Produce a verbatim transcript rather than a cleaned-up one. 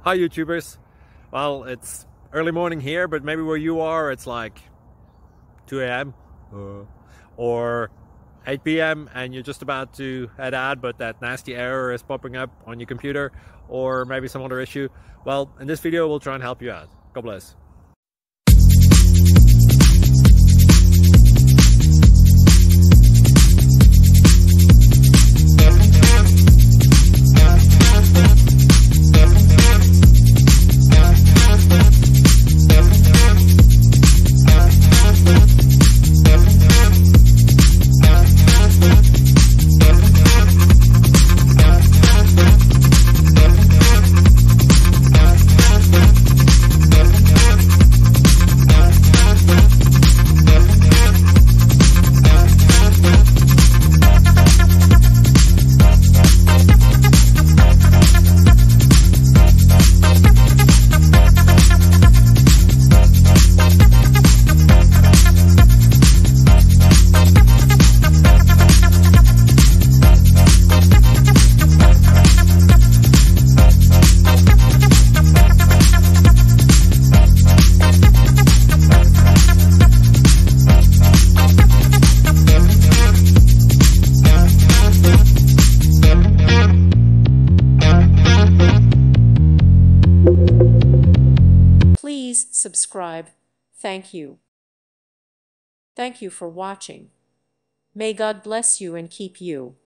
Hi YouTubers. Well, it's early morning here, but maybe where you are it's like two A M uh, or eight P M and you're just about to head out, but that nasty error is popping up on your computer, or maybe some other issue. Well, in this video we'll try and help you out. God bless. Please subscribe. Thank you. Thank you for watching. May God bless you and keep you.